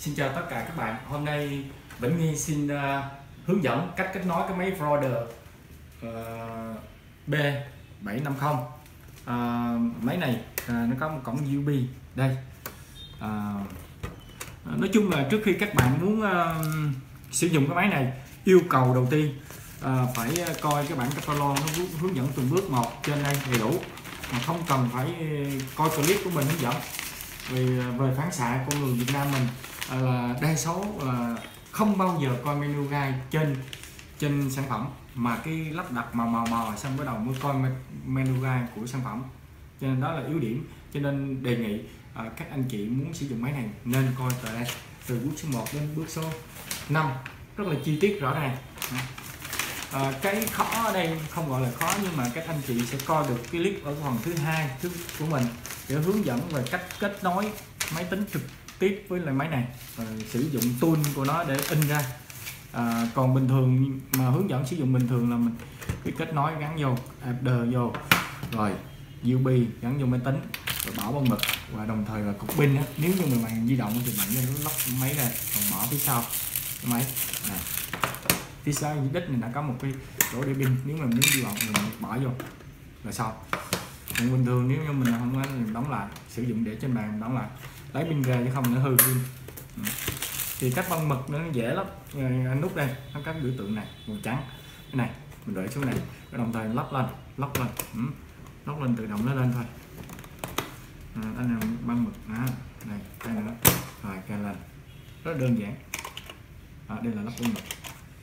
Xin chào tất cả các bạn. Hôm nay Vĩnh Nghi xin hướng dẫn cách kết nối cái máy Roder B750. Máy này nó có một cổng USB đây. Nói chung là trước khi các bạn muốn sử dụng cái máy này, yêu cầu đầu tiên phải coi cái bản catalog nó hướng dẫn từng bước một trên đây đầy đủ, mà không cần phải coi clip của mình hướng dẫn. Vì về phản xạ con người Việt Nam mình là đa số là không bao giờ coi menu guide trên sản phẩm, mà cái lắp đặt mò xong bắt đầu mới coi menu guide của sản phẩm, cho nên đó là yếu điểm. Cho nên đề nghị các anh chị muốn sử dụng máy này nên coi tại đây từ bước số 1 đến bước số 5 rất là chi tiết rõ ràng. Cái khó ở đây không gọi là khó, nhưng mà các anh chị sẽ coi được cái clip ở phần thứ hai của mình để hướng dẫn về cách kết nối máy tính trực tiếp với lại máy này, sử dụng tool của nó để in ra. Còn bình thường mà hướng dẫn sử dụng bình thường là mình cái kết nối gắn vô adapter vô, rồi USB gắn vô máy tính, rồi bỏ bông mực, và đồng thời là cục pin á. Nếu như mà bạn di động thì bạn nên lắp máy ra còn bỏ phía sau cái máy này. Phía sau đít này đã có một cái chỗ để pin, nếu mà muốn di động mình bỏ vô là xong. Còn bình thường nếu như mình không có thì đóng lại, sử dụng để trên bàn đóng lại, lấy pin ra chứ không nó hư pin. Thì các băng mực nó dễ lắm. Anh nút đây nó có biểu tượng này màu trắng, cái này mình để xuống này, đồng thời lắp lên lóc lên tự động nó lên thôi. Anh là băng mực này, cái nữa rồi cài lên, rất đơn giản. Đây là lắp băng mực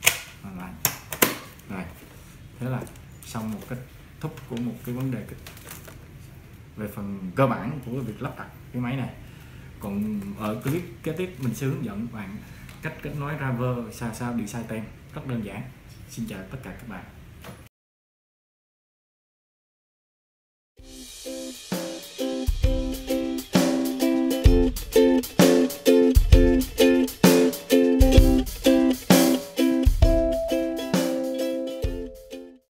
rồi. Thế là xong một kết thúc của một cái vấn đề về phần cơ bản của việc lắp đặt cái máy này. Còn ở clip kế tiếp mình sẽ hướng dẫn bạn cách kết nối driver sao đi sai tem, rất đơn giản. Xin chào tất cả các bạn.